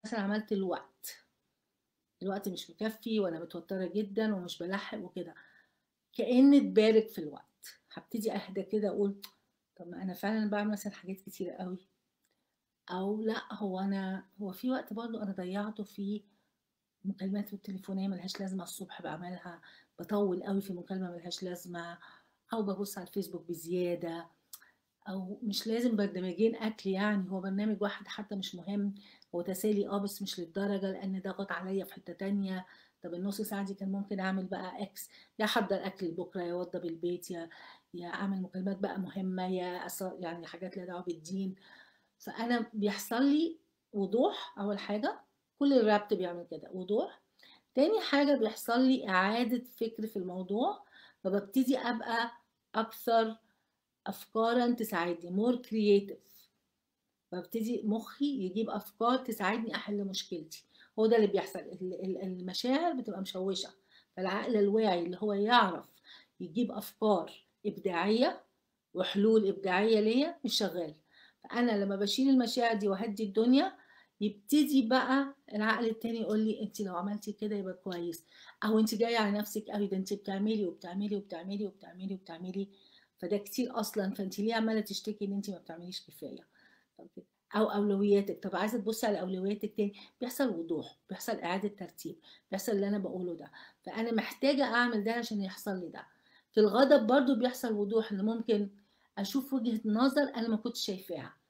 مثلا عملت الوقت مش مكفي وانا متوتره جدا ومش بلحق وكده، كأن اتبارك في الوقت، هبتدي اهدى كده اقول طب ما انا فعلا بعمل مثلا حاجات كتيره قوي، او لا هو في وقت برضو انا ضيعته في مكالمات التليفونيه ملهاش لازمه الصبح بعملها، بطول قوي في مكالمه ملهاش لازمه، او ببص على الفيسبوك بزياده، او مش لازم برنامجين اكل، يعني هو برنامج واحد حتى مش مهم، هو تسالي بس مش للدرجه لان ضغط عليا في حته تانية. طب النص ساعه دي كان ممكن اعمل بقى اكس، يا احضر اكل بكره، يا اوضب البيت، يا اعمل مكالمات بقى مهمه، يعني حاجات لها دعوه بالدين. فانا بيحصل لي وضوح اول حاجه، كل الرابط بيعمل كده وضوح. تاني حاجه بيحصل لي اعاده فكر في الموضوع، فببتدي ابقى اكثر افكارا تساعدني more creative، ببتدي مخي يجيب افكار تساعدني احل مشكلتي. هو ده اللي بيحصل، المشاعر بتبقى مشوشه، فالعقل الواعي اللي هو يعرف يجيب افكار ابداعيه وحلول ابداعيه ليا مش شغال. فانا لما بشيل المشاعر دي وهدي الدنيا، يبتدي بقى العقل التاني يقول لي انت لو عملتي كده يبقى كويس، او انت جايه على نفسك قوي، ده انت بتعملي وبتعملي وبتعملي وبتعملي وبتعملي، فده كتير اصلا، فانت ليه عماله تشتكي ان انت ما بتعمليش كفايه؟ طب او اولوياتك، طب عايزه تبصي على اولوياتك تاني، بيحصل وضوح، بيحصل اعاده ترتيب، بيحصل اللي انا بقوله ده، فانا محتاجه اعمل ده عشان يحصل لي ده. في الغضب برضو بيحصل وضوح، ان ممكن اشوف وجهه نظر انا ما كنتش شايفاها،